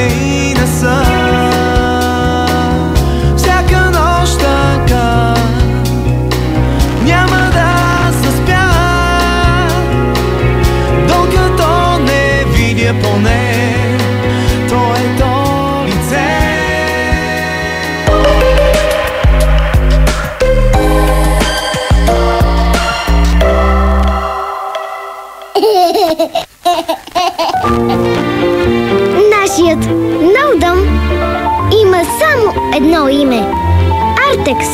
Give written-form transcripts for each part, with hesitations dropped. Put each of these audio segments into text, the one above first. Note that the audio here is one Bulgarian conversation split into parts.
и не са. Всяка нощ така няма да заспя, докато не видя поне твоето лице. Нашият нов дом има само едно име – Артекс.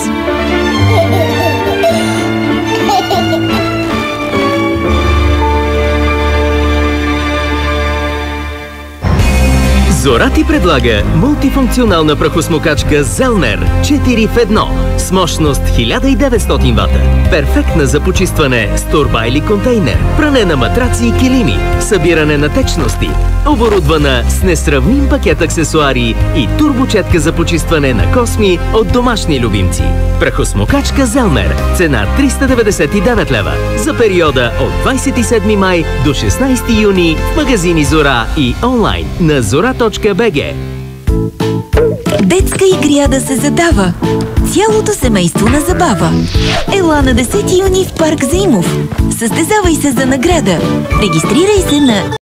Зора ти предлага мултифункционална прахосмокачка Зелнер 4 в 1 с мощност 1900 вата. Перфектна за почистване с торба или контейнер, пране на матраци и килими, събиране на течности, оборудвана с несравним пакет аксесуари и турбочетка за почистване на косми от домашни любимци. Прахосмокачка Зелнер. Цена 399 лева. За периода от 27 май до 16 юни в магазини Зора и онлайн на zora.bg. Детска игряда се задава. Цялото семейство на забава. Ела на 10 юни в парк Заимов. Състезавай се за награда. Регистрирай се на